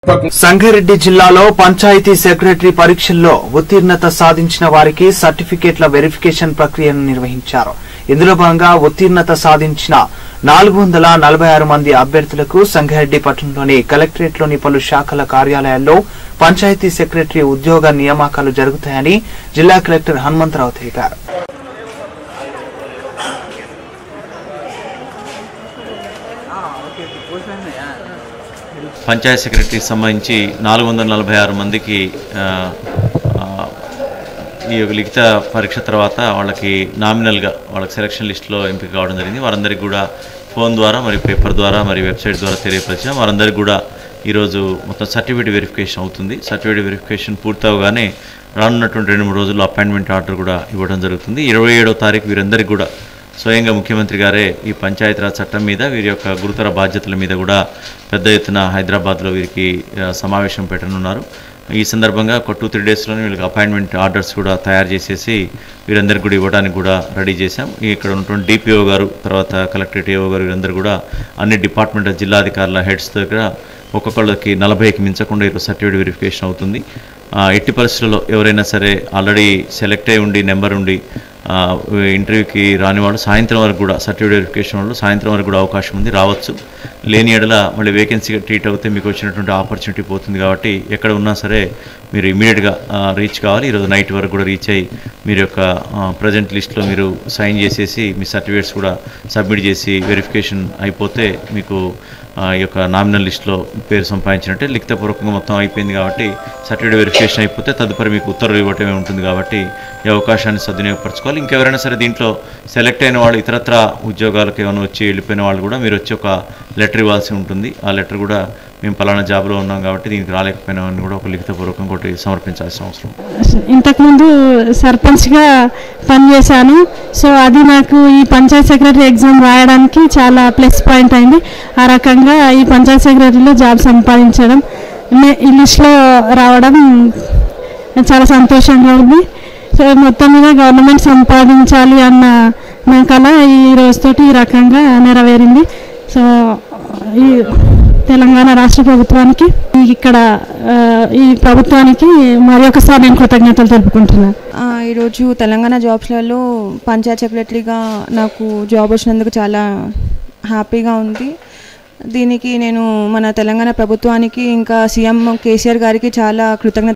సంగారెడ్డి జిల్లాలో పంచాయతీ సెక్రటరీ పరీక్షల్లో ఉత్తీర్ణత సాధించిన వారికి సర్టిఫికేట్ల వెరిఫికేషన్ ప్రక్రియను నిర్వహించారు. ఇందులో భాగంగా ఉత్తీర్ణత సాధించిన 446 మంది అభ్యర్థులకు సంగారెడ్డి పట్టణంలోని కలెక్టరేట్లోని పలు శాఖల కార్యాలయాల్లో పంచాయతీ సెక్రటరీ ఉద్యోగ నియామకాలు జరుగుతాయని జిల్లా కలెక్టర్ హనుమంతరావు తెలిపారు. పంచాయత్ సెక్రటరీకి సంబంధించి 446 మందికి ఈ లిఖిత పరీక్ష తర్వాత వాళ్ళకి నామినల్గా వాళ్ళకి సెలక్షన్ లిస్టులో ఎంపిక కావడం జరిగింది. వారందరికీ కూడా ఫోన్ ద్వారా మరి పేపర్ ద్వారా మరి వెబ్సైట్ ద్వారా తెలియపరిచాం. వారందరికీ కూడా ఈరోజు మొత్తం సర్టిఫికేట్ వెరిఫికేషన్ అవుతుంది. సర్టిఫికేట్ వెరిఫికేషన్ పూర్తవగానే రానున్నటువంటి 2-3 రోజుల్లో అపాయింట్మెంట్ ఆర్డర్ కూడా ఇవ్వడం జరుగుతుంది. 27వ తారీఖు వీరందరికీ కూడా స్వయంగా ముఖ్యమంత్రి గారే ఈ పంచాయతీరాజ్ చట్టం మీద వీరి యొక్క గురుతర బాధ్యతల మీద కూడా పెద్ద ఎత్తున హైదరాబాద్లో వీరికి సమావేశం పెట్టనున్నారు. ఈ సందర్భంగా ఒక 2-3 డేస్లోనే వీళ్ళకి అపాయింట్మెంట్ ఆర్డర్స్ కూడా తయారు చేసేసి వీరందరికీ కూడా ఇవ్వడానికి కూడా రెడీ చేశాం. ఇక్కడ ఉన్నటువంటి డిపిఓ గారు, తర్వాత కలెక్టరేట్ ఏఓ గారు వీరందరూ కూడా అన్ని డిపార్ట్మెంట్ జిల్లాధికారుల హెడ్స్ దగ్గర ఒక్కొక్కళ్ళకి 40కి మించకుండా ఈరోజు సర్టిఫికేట్ వెరిఫికేషన్ అవుతుంది. ఎట్టి పరిస్థితుల్లో ఎవరైనా సరే ఆల్రెడీ సెలెక్ట్ అయి ఉండి నెంబర్ ఉండి ఇంటర్వ్యూకి రాని వాళ్ళు సాయంత్రం వరకు కూడా సర్టిఫికేట్ వెరిఫికేషన్ వాళ్ళు సాయంత్రం వరకు కూడా అవకాశం ఉంది, రావచ్చు. లేని ఎడల మళ్ళీ వేకెన్సీగా ట్రీట్ అవుతే మీకు వచ్చినటువంటి ఆపర్చునిటీ పోతుంది. కాబట్టి ఎక్కడ ఉన్నా సరే మీరు ఇమీడియట్గా రీచ్ కావాలి. ఈరోజు నైట్ వరకు కూడా రీచ్ అయ్యి మీరు యొక్క ప్రజెంట్ లిస్ట్లో మీరు సైన్ చేసేసి మీ సర్టిఫికేట్స్ కూడా సబ్మిట్ చేసి వెరిఫికేషన్ అయిపోతే మీకు ఈ యొక్క నామినల్ లిస్టులో పేరు సంపాదించినట్టే. లిఖితపూర్వకంగా మొత్తం అయిపోయింది కాబట్టి సర్టిఫికేట్ వెరిఫికేషన్ అయిపోతే తదుపరి మీకు ఉత్తర్వులు ఇవ్వటమే ఉంటుంది. కాబట్టి ఈ అవకాశాన్ని సద్వినియోగపరచుకోవాలి. ఇంకెవరైనా సరే దీంట్లో సెలెక్ట్ అయిన వాళ్ళు ఇతరత్ర ఉద్యోగాలకు ఏమైనా వచ్చి వెళ్ళిపోయిన వాళ్ళు కూడా మీరు వచ్చి ఒక లెటర్ ఇవ్వాల్సి ఉంటుంది. ఆ లెటర్ కూడా మేము పలానా జాబ్లో ఉన్నాం కాబట్టి దీనికి రాలేకపోయినామని కూడా ఒక లిఖితపూర్వకం ఒకటి సమర్పించాల్సిన అవసరం. ఇంతకుముందు సర్పంచ్గా పనిచేశాను. సో అది నాకు ఈ పంచాయత్ సెక్రటరీ ఎగ్జామ్ రాయడానికి చాలా ప్లస్ పాయింట్ అయింది. ఆ రకంగా ఈ పంచాయత్ సెక్రటరీలో జాబ్ సంపాదించడం, ఈ లిస్ట్లో రావడం చాలా సంతోషంగా ఉంది. సో మొత్తం మీద గవర్నమెంట్ సంపాదించాలి అన్న నా కళ ఈ రోజుతోటి ఈ రకంగా నెరవేరింది. సో ఈ తెలంగాణ రాష్ట్ర ప్రభుత్వానికి, ఇక్కడ ఈ ప్రభుత్వానికి మరి ఒకసారి నేను కృతజ్ఞతలు తెలుపుకుంటున్నాను. ఈరోజు తెలంగాణ జాబ్స్లలో పంచాయత్ సెక్రటరీగా నాకు జాబ్ వచ్చినందుకు చాలా హ్యాపీగా ఉంది. దీనికి నేను మన తెలంగాణ ప్రభుత్వానికి ఇంకా సీఎం కేసీఆర్ గారికి చాలా కృతజ్ఞత